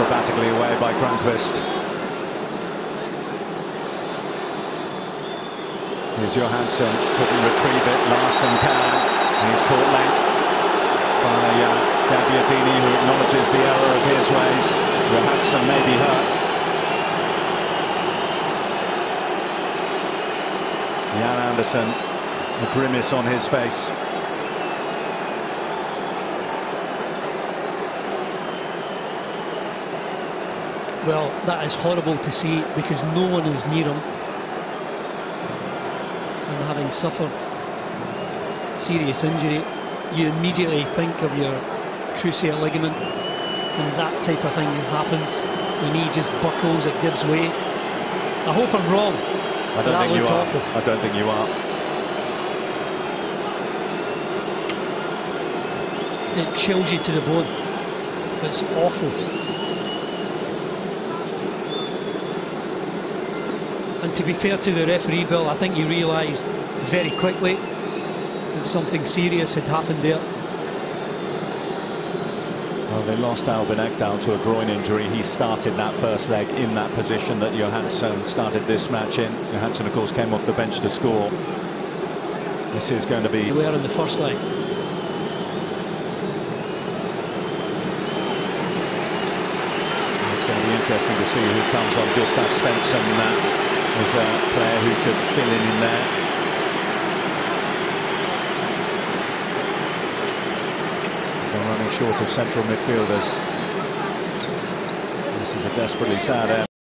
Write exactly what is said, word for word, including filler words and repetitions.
acrobatically away by Grönqvist. Here's Johansson, couldn't retrieve it. Larsson can, and he's caught late by uh, Gabbiadini, who acknowledges the error of his ways. Johansson may be hurt. Jan Andersson, a grimace on his face. Well, that is horrible to see because no one is near him. And having suffered serious injury, you immediately think of your cruciate ligament, and that type of thing happens. The knee just buckles, it gives way. I hope I'm wrong. I don't think you are. Awful. I don't think you are. It chills you to the bone. It's awful. And to be fair to the referee, Bill, I think he realised very quickly that something serious had happened there. Well, they lost Albin Ekdal to a groin injury. He started that first leg in that position that Johansson started this match in. Johansson, of course, came off the bench to score. This is going to be... They were in the first leg. It's going to be interesting to see who comes on. Gustav Svensson uh, is a player who could fill in in there. They're running short of central midfielders. This is a desperately sad end.